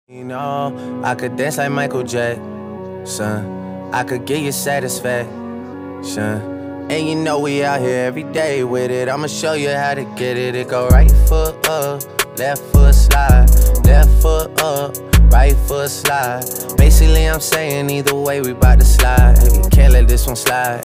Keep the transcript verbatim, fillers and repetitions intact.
You know, I could dance like Michael Jackson. I could give you satisfaction. And you know we out here every day with it. I'ma show you how to get it. It go right foot up, left foot slide, left foot up, right foot slide. Basically I'm saying either way we bout to slide. You can't let this one slide.